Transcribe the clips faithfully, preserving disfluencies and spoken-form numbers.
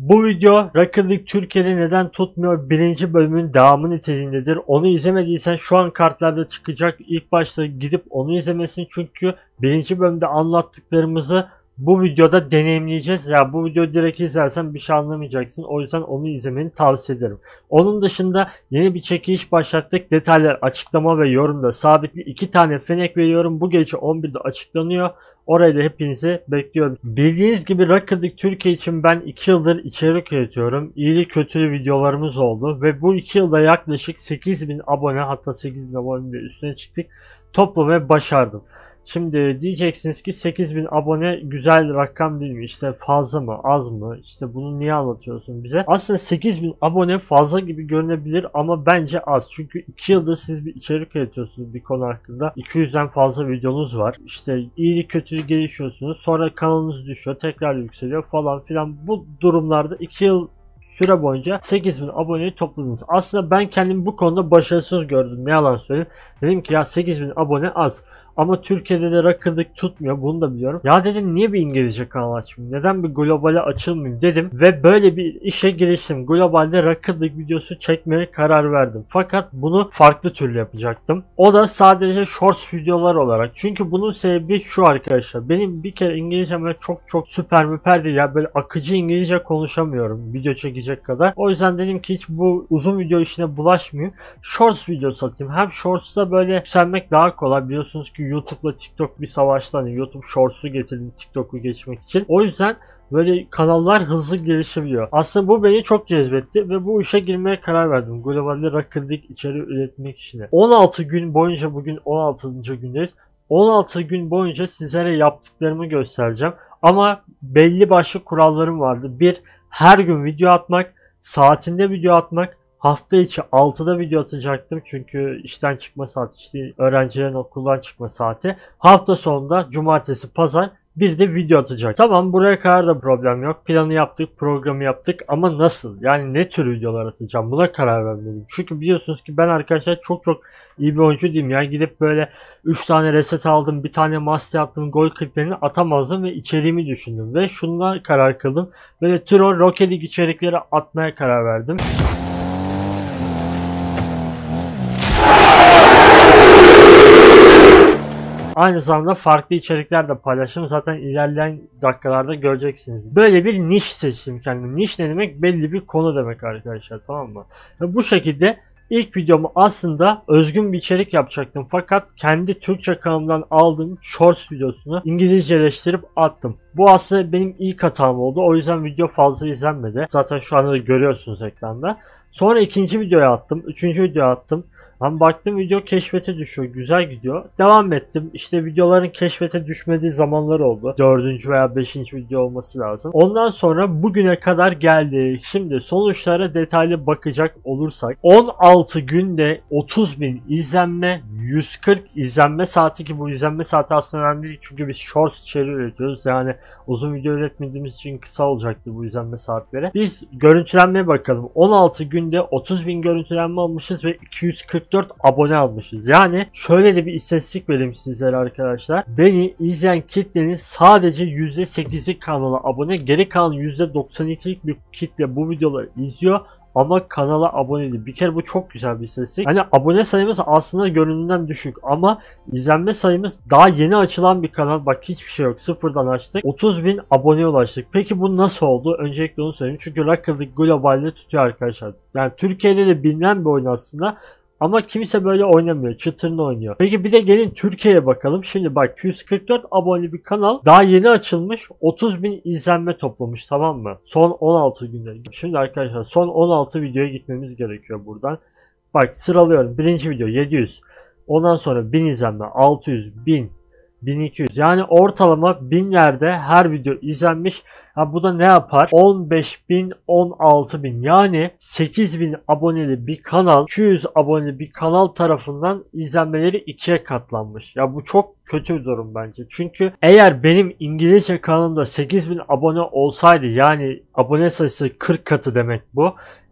Bu video Rocket League Türkiye'de neden tutmuyor birinci bölümün devamı niteliğindedir. Onu izlemediysen şu an kartlarda çıkacak. İlk başta gidip onu izlemesin çünkü birinci bölümde anlattıklarımızı bu videoda deneyimleyeceğiz. Ya bu videoyu direkt izlersen bir şey anlamayacaksın. O yüzden onu izlemeni tavsiye ederim. Onun dışında yeni bir çekiliş başlattık. Detaylar açıklama ve yorumda sabitli iki tane fenek veriyorum. Bu gece on birde açıklanıyor. Orayı da hepinizi bekliyorum. Bildiğiniz gibi Rocket League Türkiye için ben iki yıldır içerik üretiyorum. İyili kötülü videolarımız oldu. Ve bu iki yılda yaklaşık sekiz bin abone, hatta sekiz bin abone üstüne çıktık. Toplamayı başardım. Şimdi diyeceksiniz ki sekiz bin abone güzel rakam değil mi? İşte fazla mı, az mı? İşte bunu niye anlatıyorsun bize? Aslında sekiz bin abone fazla gibi görünebilir ama bence az. Çünkü iki yıldır siz bir içerik üretiyorsunuz bir konu hakkında. iki yüzden fazla videonuz var. İşte iyili kötülü gelişiyorsunuz. Sonra kanalınız düşüyor, tekrar yükseliyor falan filan. Bu durumlarda iki yıl süre boyunca sekiz bin aboneyi topladınız. Aslında ben kendimi bu konuda başarısız gördüm. Ne yalan söyleyeyim. Dedim ki ya sekiz bin abone az. Ama Türkiye'de de Rocket League tutmuyor. Bunu da biliyorum. Ya dedim niye bir İngilizce kanal açmayayım? Neden bir globale açılmayayım dedim. Ve böyle bir işe giriştim. Globalde Rocket League videosu çekmeye karar verdim. Fakat bunu farklı türlü yapacaktım. O da sadece shorts videolar olarak. Çünkü bunun sebebi şu arkadaşlar. Benim bir kere İngilizcem çok çok süper müper değil. Ya böyle akıcı İngilizce konuşamıyorum. Video çekecek kadar. O yüzden dedim ki hiç bu uzun video işine bulaşmayayım. Shorts videosu atayım. Hem shorts'ta böyle yükselmek daha kolay. Biliyorsunuz ki YouTube'la TikTok bir savaştan. YouTube Shorts'u getirdi TikTok'u geçmek için. O yüzden böyle kanallar hızlı gelişebiliyor. Aslında bu beni çok cezbetti ve bu işe girmeye karar verdim. Globalde Rocket League içeriği üretmek için. on altı gün boyunca, bugün on altıncı gündeyiz. on altı gün boyunca sizlere yaptıklarımı göstereceğim. Ama belli başlı kurallarım vardı. Bir, her gün video atmak, saatinde video atmak. Hafta içi altıda video atacaktım çünkü işten çıkma saati, işte öğrencilerin okuldan çıkma saati. Hafta sonunda cumartesi, pazar bir de video atacak. Tamam, buraya kadar da problem yok. Planı yaptık, programı yaptık ama nasıl? Yani ne tür videolar atacağım? Buna karar vermeliyim. Çünkü biliyorsunuz ki ben arkadaşlar çok çok iyi bir oyuncu değilim. Yani gidip böyle üç tane reset aldım, bir tane master yaptım, gol kliplerini atamazdım ve içeriğimi düşündüm. Ve şundan karar kıldım. Böyle troll Rocket League içerikleri atmaya karar verdim. Aynı zamanda farklı içerikler de paylaştım. Zaten ilerleyen dakikalarda göreceksiniz. Böyle bir niş seçtim kendime. Niş ne demek? Belli bir konu demek arkadaşlar, tamam mı? Ve bu şekilde ilk videomu aslında özgün bir içerik yapacaktım. Fakat kendi Türkçe kanalımdan aldığım shorts videosunu İngilizceleştirip attım. Bu aslında benim ilk hatam oldu. O yüzden video fazla izlenmedi. Zaten şu anda da görüyorsunuz ekranda. Sonra ikinci videoya attım. Üçüncü videoya attım. Ben baktım video keşfete düşüyor. Güzel gidiyor. Devam ettim. İşte videoların keşfete düşmediği zamanlar oldu. Dördüncü veya beşinci video olması lazım. Ondan sonra bugüne kadar geldik. Şimdi sonuçlara detaylı bakacak olursak. on altı günde otuz bin izlenme, yüz kırk izlenme saati, ki bu izlenme saati aslında önemli değil. Çünkü biz shorts içeriği üretiyoruz. Yani uzun video üretmediğimiz için kısa olacaktır bu izlenme saatleri. Biz görüntülenmeye bakalım. on altı günde otuz bin görüntülenme almışız ve iki yüz kırk dört abone almışız. Yani şöyle de bir istatistik vereyim sizlere arkadaşlar. Beni izleyen kitlenin sadece yüzde sekizi kanala abone. Geri kalan yüzde doksan ikilik bir kitle bu videoları izliyor ama kanala abone değil. Bir kere bu çok güzel bir istatistik. Hani abone sayımız aslında görünümden düşük ama izlenme sayımız, daha yeni açılan bir kanal. Bak hiçbir şey yok. Sıfırdan açtık. otuz bin aboneye ulaştık. Peki bu nasıl oldu? Öncelikle onu söyleyeyim. Çünkü Rocket League globalde tutuyor arkadaşlar. Yani Türkiye'de de bilinen bir oyun aslında. Ama kimse böyle oynamıyor. Çıtırını oynuyor. Peki bir de gelin Türkiye'ye bakalım. Şimdi bak iki yüz kırk dört aboneli bir kanal. Daha yeni açılmış. otuz bin izlenme toplamış, tamam mı? Son on altı günde. Şimdi arkadaşlar son on altı videoya gitmemiz gerekiyor buradan. Bak sıralıyorum. Birinci video yedi yüz. Ondan sonra bin izlenme. altı yüz, bin. bin iki yüz. Yani ortalama binlerde her video izlenmiş. Ha, bu da ne yapar? on beş bin, on altı bin. Yani sekiz bin aboneli bir kanal, iki yüz aboneli bir kanal tarafından izlenmeleri ikiye katlanmış. Ya bu çok kötü bir durum bence. Çünkü eğer benim İngilizce kanalımda sekiz bin abone olsaydı, yani abone sayısı kırk katı demek bu.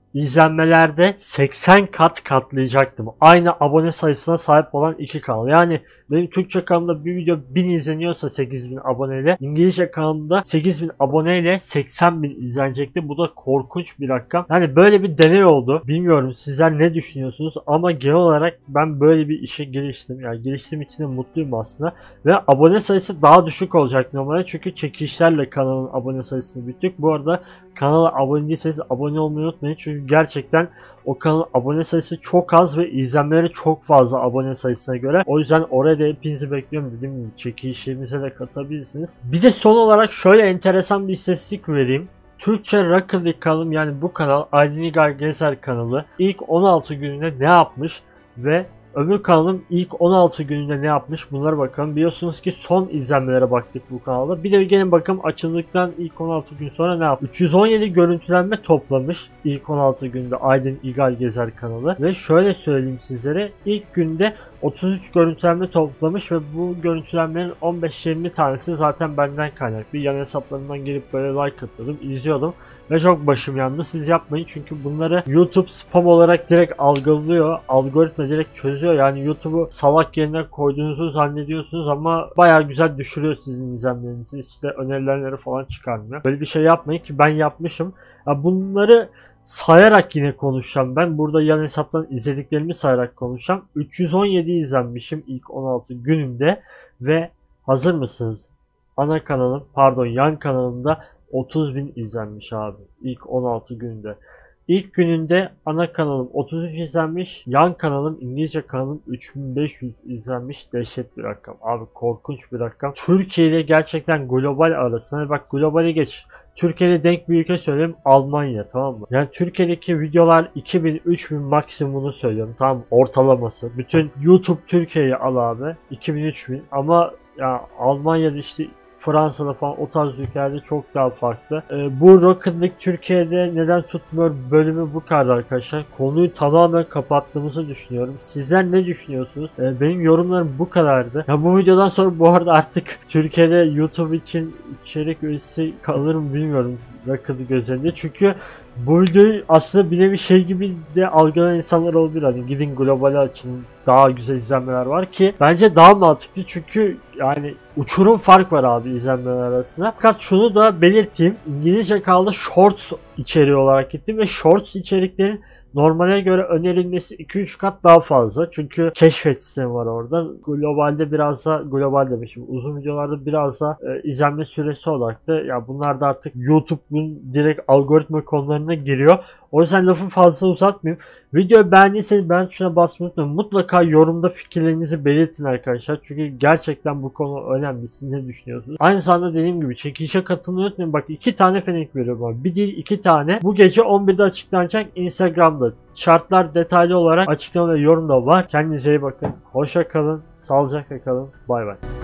izlenmelerde seksen kat katlayacaktım. Aynı abone sayısına sahip olan iki kanal. Yani benim Türkçe kanalımda bir video bin izleniyorsa sekiz bin aboneyle, İngilizce kanalımda sekiz bin aboneyle seksen bin izlenecekti. Bu da korkunç bir rakam. Yani böyle bir deney oldu. Bilmiyorum sizler ne düşünüyorsunuz ama genel olarak ben böyle bir işe giriştim. Yani giriştiğim için de mutluyum aslında. Ve abone sayısı daha düşük olacak normalde. Çünkü çekişlerle kanalın abone sayısını büyüttük. Bu arada kanala abone değilseniz abone olmayı unutmayın. Çünkü gerçekten o kanalın abone sayısı çok az ve izlenmeleri çok fazla abone sayısına göre. O yüzden oraya da hepinizi bekliyorum. Dediğim gibi çekişlerimize de katabilirsiniz. Bir de son olarak şöyle enteresan bir istatistik vereyim. Türkçe Rocket League kanalım, yani bu kanal Aydın İgal Gezer kanalı ilk on altı gününde ne yapmış ve öbür kanalım ilk on altı gününde ne yapmış, bunlara bakalım. Biliyorsunuz ki son izlenmelere baktık bu kanalda. Bir de gelin bakalım açıldıktan ilk on altı gün sonra ne yapmış. üç yüz on yedi görüntülenme toplamış ilk on altı günde Aydın İgal Gezer kanalı. Ve şöyle söyleyeyim sizlere, ilk günde otuz üç görüntülenme toplamış ve bu görüntülenmenin on beş yirmi tanesi zaten benden kaynaklı. Yan hesaplarından gelip böyle like atıyordum, izliyordum ve çok başım yandı. Siz yapmayın çünkü bunları YouTube spam olarak direkt algılıyor. Algoritma direkt çözüyor. Yani YouTube'u salak yerine koyduğunuzu zannediyorsunuz ama bayağı güzel düşürüyor sizin izlenmelerinizi. İşte önerilenleri falan çıkarmıyor. Böyle bir şey yapmayın ki ben yapmışım. Ya bunları sayarak yine konuşacağım ben. Burada yan hesaptan izlediklerimi sayarak konuşacağım. üç yüz on yedi izlenmişim ilk on altı günümde ve hazır mısınız? Ana kanalım, pardon yan kanalımda otuz bin izlenmiş abi ilk on altı günde. İlk gününde ana kanalım otuz üç izlenmiş, yan kanalım İngilizce kanalım üç bin beş yüz izlenmiş. Dehşet bir rakam abi, korkunç bir rakam. Türkiye ile gerçekten global arasında, bak globali geç, Türkiye'de denk bir ülke söyleyeyim, Almanya, tamam mı? Yani Türkiye'deki videolar iki bin üç bin maksimumunu söylüyorum, tamam mı? Ortalaması. Bütün YouTube Türkiye'yi al abi, iki bin üç bin ama ya Almanya'da işte Fransa'da falan o tarz ülkelerde çok daha farklı. Ee, bu Rocket League Türkiye'de neden tutmuyor bölümü bu kadar arkadaşlar. Konuyu tamamen kapattığımızı düşünüyorum. Sizler ne düşünüyorsunuz? Ee, benim yorumlarım bu kadardı. Ya bu videodan sonra bu arada artık Türkiye'de YouTube için içerik üyesi kalır mı bilmiyorum Rocket League özelinde. Çünkü bu videoyu aslında bir nevi şey gibi de algılayan insanlar olabilir. Hani gidin globale açın, daha güzel izlenmeler var ki bence daha mantıklı çünkü yani uçurum fark var abi izlenmeler arasında. Fakat şunu da belirteyim, İngilizce kanalda Shorts içeriği olarak gittim ve Shorts içeriklerin normale göre önerilmesi iki üç kat daha fazla. Çünkü keşfet sistemi var orada. Globalde biraz da, global demişim, uzun videolarda biraz da e, izlenme süresi olarak da ya bunlar da artık YouTube'un direkt algoritma konularına giriyor. O yüzden lafı fazla uzatmayayım. Videoyu beğendiyseniz beğen tuşuna basmayı unutmayın. Mutlaka yorumda fikirlerinizi belirtin arkadaşlar. Çünkü gerçekten bu konu önemli. Siz ne düşünüyorsunuz? Aynı zamanda dediğim gibi çekilişe katılmayı unutmayın. Bak iki tane fenek veriyorum abi. Bir değil iki tane. Bu gece on birde açıklanacak Instagram'da. Şartlar detaylı olarak açıklama ve yorumda var. Kendinize iyi bakın. Hoşça kalın. Sağlıcakla kalın. Bay bay.